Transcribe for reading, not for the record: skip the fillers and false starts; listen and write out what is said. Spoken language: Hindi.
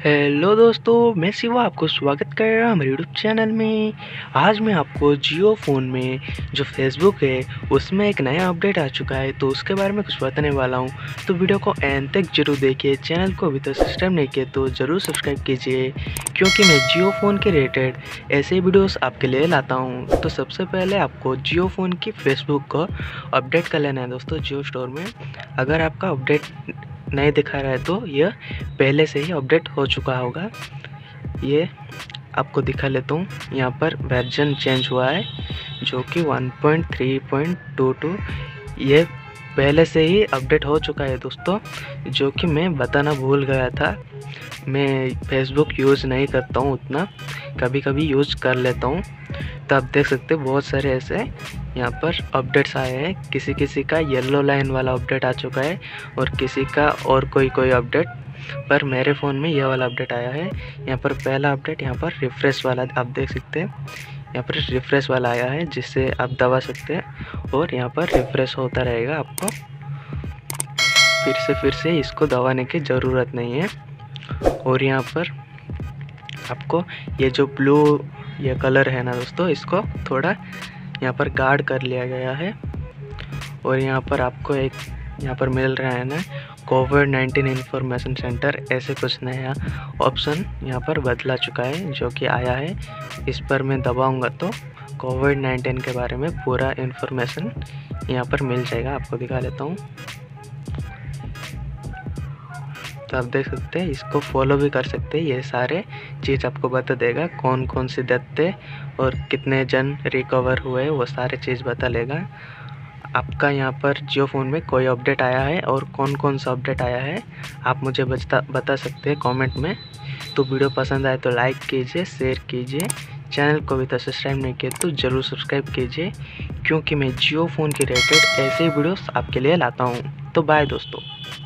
हेलो दोस्तों, मैं शिवा आपको स्वागत कर रहा हूँ हमारे यूट्यूब चैनल में। आज मैं आपको जियो फ़ोन में जो फेसबुक है उसमें एक नया अपडेट आ चुका है, तो उसके बारे में कुछ बताने वाला हूँ। तो वीडियो को एंड तक जरूर देखिए। चैनल को अभी तक सब्सक्राइब नहीं किया तो ज़रूर सब्सक्राइब कीजिए, क्योंकि मैं जियो फ़ोन के रिलेटेड ऐसे वीडियोस आपके लिए लाता हूँ। तो सबसे पहले आपको जियो फ़ोन की फेसबुक को अपडेट कर लेना है दोस्तों जियो स्टोर में। अगर आपका अपडेट नहीं दिखा रहा है तो यह पहले से ही अपडेट हो चुका होगा। ये आपको दिखा लेता हूँ। यहाँ पर वर्जन चेंज हुआ है जो कि 1.3.22 ये पहले से ही अपडेट हो चुका है दोस्तों, जो कि मैं बताना भूल गया था। मैं फेसबुक यूज़ नहीं करता हूँ उतना, कभी कभी यूज़ कर लेता हूँ। तो आप देख सकते हैं बहुत सारे ऐसे यहाँ पर अपडेट्स आए हैं। किसी किसी का येलो लाइन वाला अपडेट आ चुका है और किसी का और कोई अपडेट, पर मेरे फ़ोन में यह वाला अपडेट आया है। यहाँ पर पहला अपडेट यहाँ पर रिफ़्रेश वाला आप देख सकते हैं। यहाँ पर रिफ़्रेश वाला आया है जिससे आप दबा सकते हैं और यहाँ पर रिफ़्रेश होता रहेगा। आपको फिर से इसको दबाने की ज़रूरत नहीं है। और यहाँ पर आपको ये जो ब्लू ये कलर है ना दोस्तों, इसको थोड़ा यहाँ पर गार्ड कर लिया गया है। और यहाँ पर आपको एक यहाँ पर मिल रहा है ना कोविड-19 इन्फॉर्मेशन सेंटर, ऐसे कुछ नया ऑप्शन यहाँ पर बदला चुका है जो कि आया है। इस पर मैं दबाऊंगा तो कोविड-19 के बारे में पूरा इन्फॉर्मेशन यहाँ पर मिल जाएगा। आपको दिखा लेता हूँ। तो आप देख सकते हैं, इसको फॉलो भी कर सकते हैं। ये सारे चीज़ आपको बता देगा, कौन कौन से डेथ थे और कितने जन रिकवर हुए, वो सारे चीज़ बता लेगा। आपका यहाँ पर जियो फ़ोन में कोई अपडेट आया है और कौन कौन सा अपडेट आया है आप मुझे बता सकते हैं कमेंट में। तो वीडियो पसंद आए तो लाइक कीजिए, शेयर कीजिए। चैनल को भी तो सब्सक्राइब नहीं किया तो ज़रूर सब्सक्राइब कीजिए, क्योंकि मैं जियो फ़ोन के रिलेटेड ऐसे वीडियोस आपके लिए लाता हूँ। तो बाय दोस्तों।